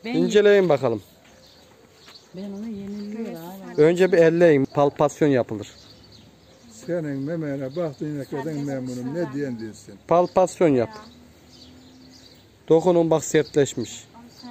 İnceleyin bakalım. Ben onu yeniliyor abi. Önce bir elleyin. Palpasyon yapılır. Senin memene baktığına kadar memnunum. Ne diyen diyorsun? Palpasyon yap. Dokunun bak sertleşmiş.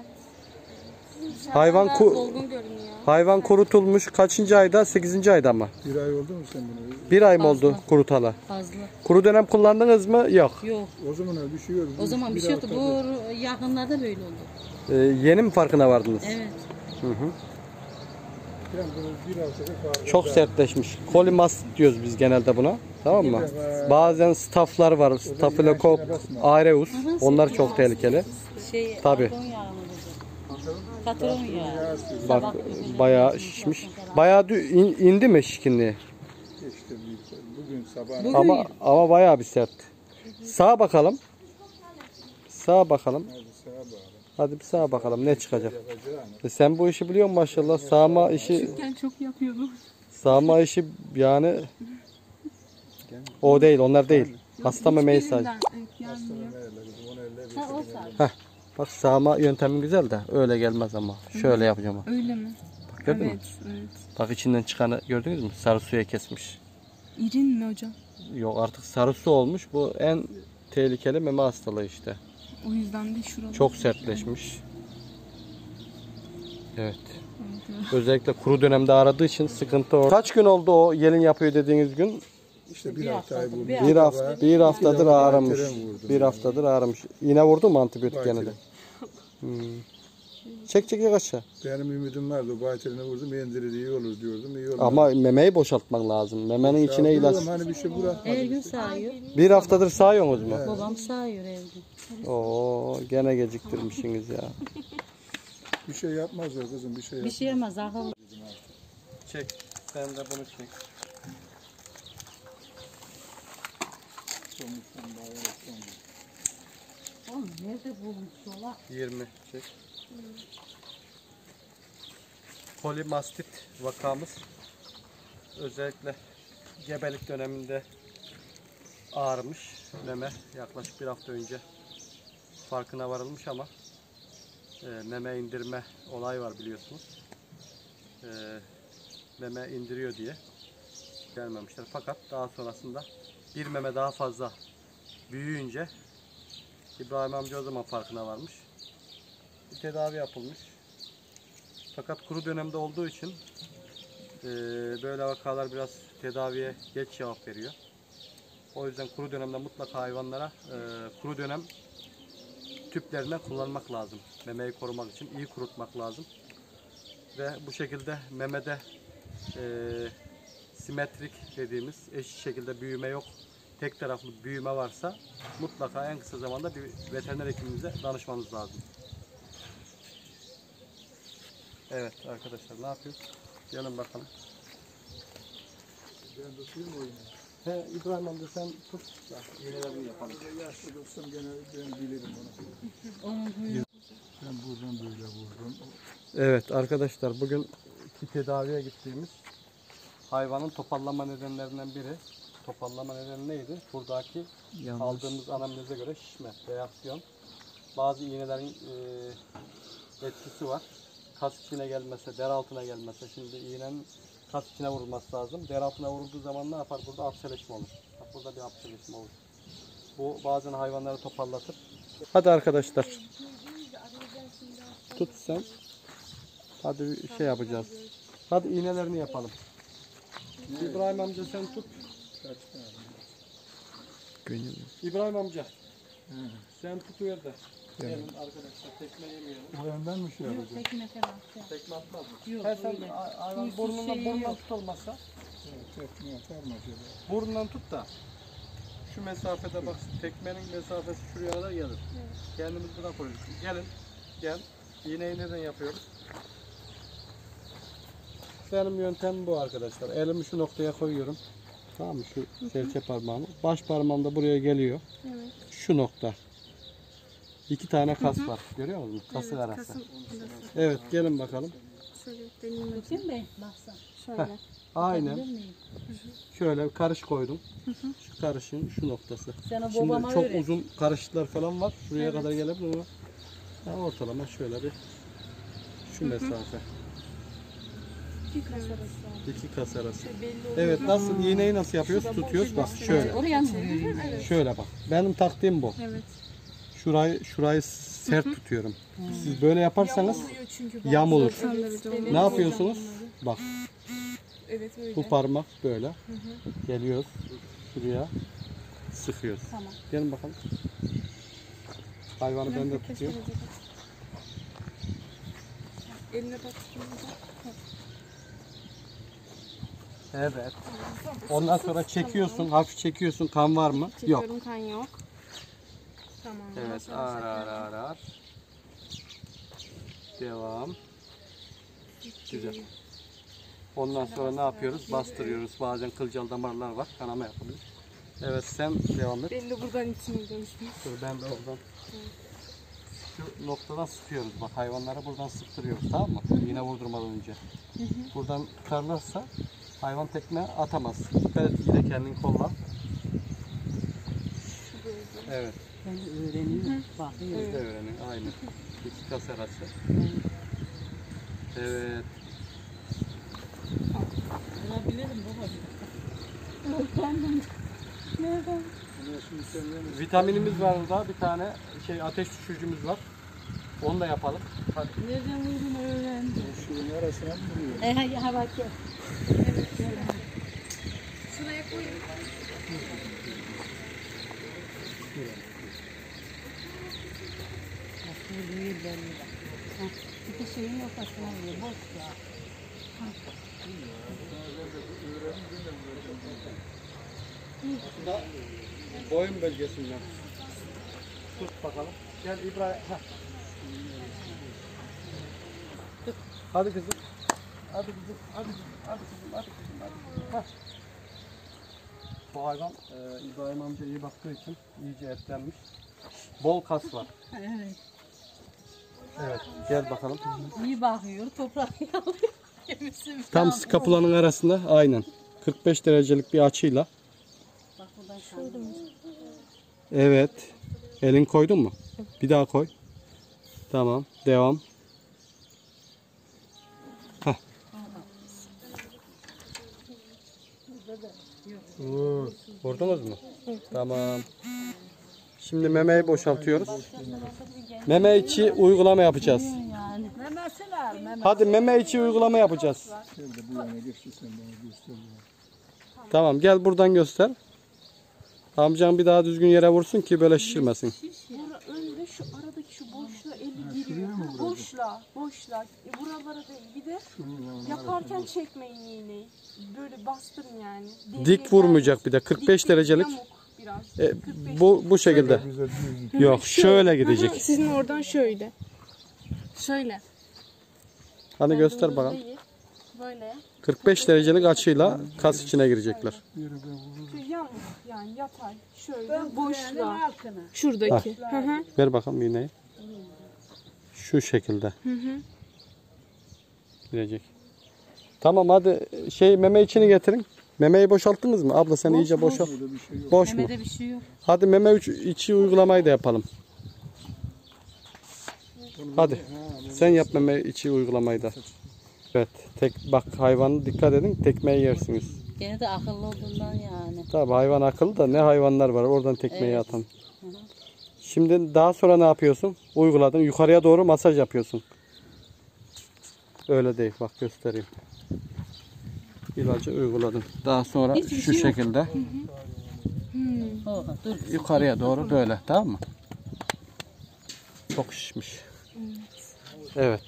Hayvan kurutulmuş. Kaçıncı ayda? 8. ayda mı? Bir ay oldu mu sen bunu? Bir ay mı oldu kurutala? Fazla. Kuru dönem kullandınız mı? Yok. Yok. O zaman öyle bir şey yok. O zaman bir şey yoktu. Bu yakınlarda böyle oldu. Yeni mi farkına vardınız? Evet. Hı hı. Ben bunu bir haftada fark Çok sertleşmiş. Kolimast diyoruz biz genelde buna. Tamam mı? Bazen staflar var. Staphylococcus aureus. Onlar çok tehlikeli. Tabii. Patron yağı. Bak bayağı şişmiş. Bayağı indi mi şişkinliği? işte bugün sabah Ama bayağı bir sert. Sağa bakalım. Sağa bakalım. Hadi bir sağa bakalım ne çıkacak. Sen bu işi biliyor musun maşallah? Sağma işi. Küçükken çok yapıyordum. Sağma işi yani o değil, onlar değil. Hasta memeyi sadece. Heh. Bak sağma yöntemin güzel de öyle gelmez ama. Şöyle yapacağım. Öyle mi? Bak gördün mü? Evet. Bak içinden çıkanı gördünüz mü? Sarı suya kesmiş. İrin mi hocam? Yok artık sarı su olmuş. Bu en tehlikeli meme hastalığı işte. O yüzden de şurada. Çok sertleşmiş. Evet. Özellikle kuru dönemde aradığı için sıkıntı o. Kaç gün oldu o yelin yapıyor dediğiniz gün? işte bir hafta buldu. Bir haftadır ağrımış. Bir haftadır ağrımış. İğne vurdu mu antibiyotik gene de? Çek aşağı. Benim ümidim vardı. O bayteline vurdum. Endirir iyi olur diyordum. İyi olmadı. Ama memeyi boşaltman lazım. Memenin içine ilaç. Hani bir şey bırakmadım. Her gün sağıyor. Bir haftadır sağıyorsunuz mu? Babam sağıyor her gün. Oo, gene geciktirmişsiniz ya. Bir şey yapmaz o kızım. Bir şey Bir yapmaz. şey yemez akıllı. Çek. Sen de bunu çek. Oğlum nerede bulmuş ola? 20 çek. Polimastit vakamız özellikle gebelik döneminde ağrımış meme, yaklaşık bir hafta önce farkına varılmış ama meme indirme olay var biliyorsunuz. Meme indiriyor diye gelmemişler, fakat daha sonrasında bir meme daha fazla büyüyünce İbrahim amca o zaman farkına varmış. Bir tedavi yapılmış. Fakat kuru dönemde olduğu için böyle vakalar biraz tedaviye geç cevap veriyor. O yüzden kuru dönemde mutlaka hayvanlara kuru dönem tüplerinden kullanmak lazım. Memeyi korumak için iyi kurutmak lazım. Ve bu şekilde memede simetrik dediğimiz eşit şekilde büyüme yok. Tek taraflı büyüme varsa mutlaka en kısa zamanda bir veteriner hekimimize danışmanız lazım. Evet arkadaşlar, ne yapıyoruz? Gelin bakalım. Ben tutayım o yine. He, İbrahim amca sen tut. İğnelerini yapalım. Yaşlı dostum gene ben bilirim onu. Ben buradan böyle vurdum. Evet arkadaşlar, bugün tedaviye gittiğimiz hayvanın topallama nedenlerinden biri. Topallama nedeni neydi? Buradaki aldığımız anamneze göre şişme, reaksiyon. Bazı iğnelerin etkisi var. Kas içine gelmese, der altına gelmese, şimdi iğnenin kas içine vurulması lazım. Der altına vurulduğu zaman ne yapar? Burada apseleşme olur. Bak burada bir apseleşme olur. Bu bazen hayvanları topallatır. Hadi arkadaşlar. Tut sen. Hadi bir şey yapacağız. Hadi iğnelerini yapalım. İbrahim amca sen tut. İbrahim amca. Sen tutuver de. Gelin arkadaşlar, tekme yemeyelim. O yandan mı şey yapacağım? Tekme falan. Tekme atmaz mı? Yok, Sen öyle. hayvan burnundan tut olmazsa. Tekme yapar mı acaba? Burnundan tut da şu mesafede bak, tekmenin mesafesi şuraya kadar gelir. Kendimiz buna koyuyoruz. Gel. İğneyi neden yapıyoruz? Benim yöntemim bu arkadaşlar. Elimi şu noktaya koyuyorum. Tamam mı? Şu serçe parmağımı. Baş parmağım da buraya geliyor. Evet. Şu nokta. 2 tane kas var. Görüyor musunuz? Kasık arası. Evet, gelin bakalım. Şöyle deneyim. Bakayım be, baksana. Şöyle. Aynen. Şöyle karış koydum. Şu karışın şu noktası. Sen o Şimdi babama çok öğret. uzun karışıklar falan var. Şuraya kadar gelebilir ama ortalama şöyle bir Şu mesafe. 2 kas arası. Belli oluyor. Evet, nasıl iğneyi nasıl yapıyoruz? Tutuyoruz bak şöyle. Oraya mı vuruyor? Şöyle bak. Benim taktiğim bu. Evet. Şurayı sert tutuyorum. Siz böyle yaparsanız Oluyor çünkü yam olur. Evet. ne yapıyorsunuz? Bak Evet öyle. bu parmak böyle. Geliyoruz. Şuraya sıkıyoruz. Tamam. Gelin bakalım. Hayvanı ben de tutuyorum. Eline bak. Evet. Ondan sonra çekiyorsun, hafif çekiyorsun. Kan var mı? Yok. Çekiyorum, kan yok. Tamam. Evet, ağır. Devam. Güzel. Ondan sonra ne yapıyoruz? Bastırıyoruz. Bazen kılcal damarlar var. Kanama yapılıyor. Evet, sen devam et. Belli buradan içmeyeceğim işte. Dur, ben de oradan. Şu noktadan sıkıyoruz. Bak hayvanlara buradan sıktırıyoruz. Tamam mı? Yine vurdurmadan önce. Buradan tutarlarsa hayvan tekme atamaz. Dikkat et, yine kendini kolla. Evet. Ben de öğreniyorum. Bakıyorum. Biz de öğrenin. Aynı. 2 kas arası. Evet. Bulabilirim baba. Nereden? Vitaminimiz var burada. Bir tane ateş düşürücümüz var. Onu da yapalım. Hadi. Nereden vurduğunu öğrendim. Şunun arasına mı vuruyor? Ha bak ya. Şuraya koyun. Bak bu değil belli. Bir şeyin ortasına vuruyor. Boş ya. Bu da boyun bölgesinden. Tut bakalım. Gel İbrahim. Heh. Hadi kızım. Hadi kızım. Hadi kızım. Hadi kızım. Hadi kızım. Hadi kızım. Heh. Bu hayvan İbrahim amca iyi baktığı için iyice etlenmiş. Bol kas var. Evet. Evet. Gel bakalım. İyi bakıyor. Toprağı alıyor. Gemisi Tam skapulanın arasında aynen. 45 derecelik bir açıyla. Bak buradan şöyle mi? Evet. Elin koydun mu? Bir daha koy. Tamam. Devam. Heh. Vurdunuz mu? Tamam. Şimdi memeyi boşaltıyoruz. Meme içi uygulama yapacağız. Yani. Memesi var. Hadi meme içi uygulama yapacağız. Gel de bu yana geçti, sen bana göster. Tamam, gel buradan göster. Amcan bir daha düzgün yere vursun ki böyle şişirmesin. Önde şu aradaki şu boşluğa eli giriyor. Boşluğa. Buralara değil. Bir de yaparken çekmeyin iğneyi. Böyle bastırın yani. Dik vurmayacak bir de 45 derecelik. Yamuk biraz. 45. Bu şekilde. Güzel düz. Yok, şöyle gidecek. Sizin oradan şöyle. Şöyle. Hani göster bakalım. Değil. Böyle. 45 derecelik açıyla kas içine girecekler. Şu yamuk yani yatay. Şöyle boşluğa. Şuradaki. Hı hı. Ver bakalım iğneyi. Şu şekilde. Girecek. Tamam, hadi meme içini getirin. Memeyi boşalttınız mı? Abla sen iyice boşalt. Boş mu? Memede bir şey yok. Hadi meme içi uygulamayı da yapalım. Hadi. Sen yap meme içi uygulamayı da. Evet. Bak hayvanı dikkat edin. Tekmeyi yersiniz. Gene de akıllı olduğundan yani. Tabii hayvan akıllı da ne hayvanlar var. Oradan tekmeyi atan. Şimdi daha sonra ne yapıyorsun? Uyguladın. Yukarıya doğru masaj yapıyorsun. Öyle değil. Bak göstereyim. İlacı uyguladım. Daha sonra şu şekilde Oha, dur. yukarıya doğru böyle. Tamam mı? Çok şişmiş. Evet.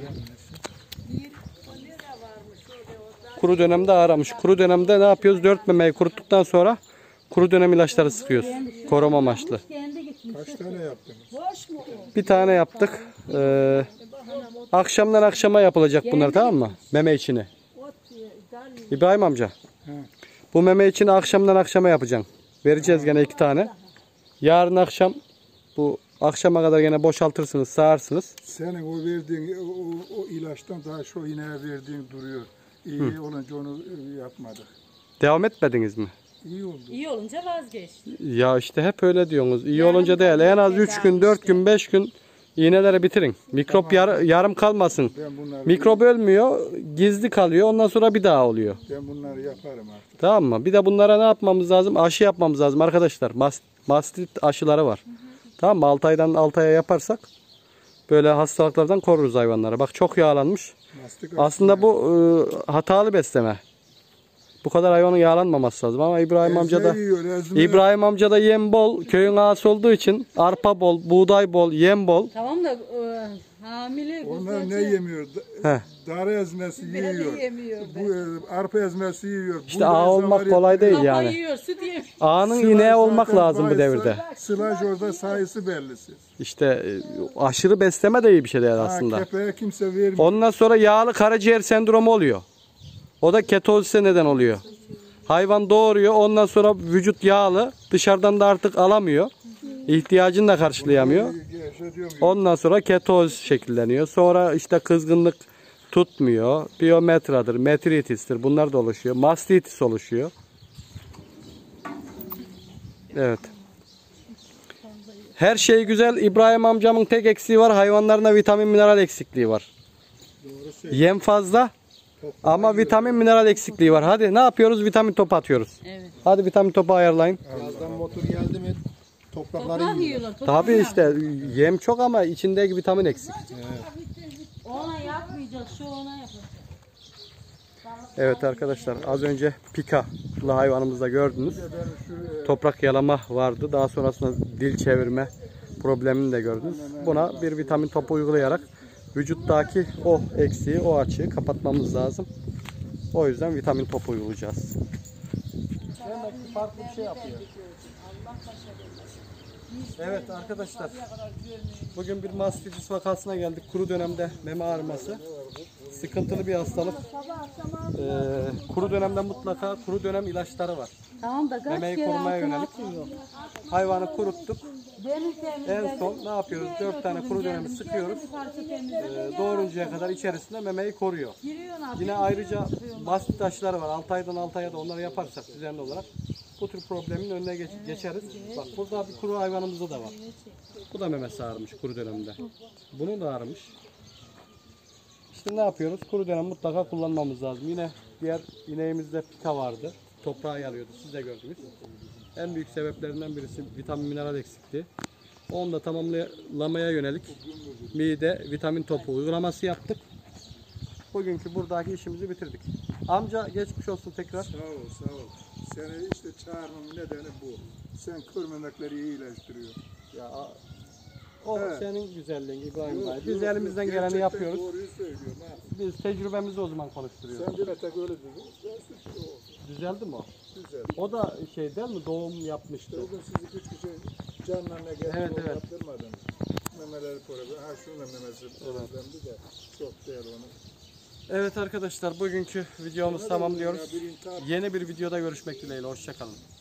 Kuru dönemde ağramış. Kuru dönemde ne yapıyoruz? 4 memeyi kuruttuktan sonra kuru dönem ilaçları sıkıyoruz. Koruma amaçlı. Kaç tane yaptınız? Bir tane yaptık. Akşamdan akşama yapılacak bunlar, tamam mı? Meme içini. İbrahim amca. Bu meme içini akşamdan akşama yapacaksın. Vereceğiz gene 2 tane. Yarın akşam bu akşama kadar gene boşaltırsınız, sağarsınız. Senin o verdiğin o ilaçtan daha şu iğneye verdiğin duruyor. İyi olunca onu yapmadık. Devam etmediniz mi? İyi oldu. İyi olunca vazgeçti. Ya işte hep öyle diyorsunuz. İyi olunca değil. En az 3 gün, 4 gün, 5 gün İğneleri bitirin. Mikrop yarım kalmasın. Ben bunları, Mikrop ölmüyor, gizli kalıyor. Ondan sonra bir daha oluyor. ben bunları yaparım artık. Tamam mı? Bir de bunlara ne yapmamız lazım? Aşı yapmamız lazım arkadaşlar. Mastit aşıları var. Tamam mı? 6 aydan 6 aya yaparsak böyle hastalıklardan koruruz hayvanları. Bak çok yağlanmış. Mastik Aslında bu hatalı besleme. Bu kadar hayvanın yağlanmaması lazım ama İbrahim amcada İbrahim amcada yem bol, köyün ağası olduğu için arpa bol, buğday bol, yem bol. Tamam da hamile onlar ne yemiyor? Heh. Darı ezmesi yiyor. yemiyor. Bu arpa ezmesi yiyor. İşte ağa olmak kolay değil yani. Yiyor, süt yemiyor. Ağanın ineği olmak lazım bu devirde. Sılaj orada sayısı bellisiz. İşte aşırı besleme de iyi bir şey değil Ha, aslında. kepeğe kimse vermiyor. Ondan sonra yağlı karaciğer sendromu oluyor. O da ketozise neden oluyor. Hayvan doğuruyor, ondan sonra vücut yağlı, dışarıdan da artık alamıyor. İhtiyacını da karşılayamıyor. Ondan sonra ketoz şekilleniyor. Sonra işte kızgınlık tutmuyor. Biyometradır, metritistir. Bunlar da oluşuyor. Mastitis oluşuyor. Evet. Her şey güzel. İbrahim amcamın tek eksiği var. Hayvanlarına vitamin mineral eksikliği var. Yem fazla ama vitamin mineral eksikliği var. Hadi ne yapıyoruz? Vitamin topu atıyoruz. Evet. Hadi vitamin topu ayarlayın. Birazdan motor geldi mi toprakları Toprak yiyor. yiyorlar. Tabii işte yem çok ama içindeki vitamin eksik. Ona yapmayacağız. Şu ona yapalım. Evet arkadaşlar az önce pikalı hayvanımızda gördünüz. Toprak yalama vardı. Daha sonrasında dil çevirme problemini de gördünüz. Buna bir vitamin topu uygulayarak vücuttaki o eksiği, o açığı kapatmamız lazım. O yüzden vitamin topu uygulayacağız. Farklı bir şey yapıyor. Evet arkadaşlar. Bugün bir mastitis vakasına geldik. Kuru dönemde meme ağrıması. Sıkıntılı bir hastalık. Kuru dönemde mutlaka kuru dönem ilaçları var. Tamam da kaç Memeyi kere korumaya altına yönelik. atıyor. Hayvanı kuruttuk. Deniz temizledik. En son ne yapıyoruz? 4 tane kuru dönemi sıkıyoruz. Doğuruncaya kadar içerisinde memeyi koruyor. Yine ayrıca basit taşları var. 6 aydan 6 aya da onları yaparsak düzenli olarak bu tür problemin önüne geçeriz. Bak burada bir kuru hayvanımızda da var. Bu da memesi ağrımış kuru dönemde. Bunun da ağrımış. İşte ne yapıyoruz? Kuru dönem mutlaka kullanmamız lazım. Yine diğer ineğimizde pika vardı. Toprağı yalıyordu. Siz de gördünüz. En büyük sebeplerinden birisi vitamin mineral eksikliği. Onu da tamamlamaya yönelik mide vitamin topu uygulaması yaptık. Bugünkü buradaki işimizi bitirdik. Amca geçmiş olsun tekrar. Sağ ol, sağ ol. Seni işte çağırmamın nedeni bu. Sen kır memekleri iyileştiriyorsun. Ya, o Evet. senin güzelliğin İbrahim Bey. Yok, Biz yok, elimizden yok. geleni Gerçekten yapıyoruz. Doğruyu söylüyorum ha. Biz tecrübemizi o zaman konuşturuyoruz. Sen bir tek öyle dedin. Ben suçlu oldum. Düzeldi mi o? Güzel. O da şey değil mi? Doğum yapmıştı. O gün siz 2-3 kişi canlarına gelip Evet, evet. yaptırmadınız. Memeleri problem. Ha şunun da memesi problemdi de çok değil onu. Evet arkadaşlar bugünkü videomuzu tamamlıyoruz. Yeni bir videoda görüşmek dileğiyle. Hoşça kalın.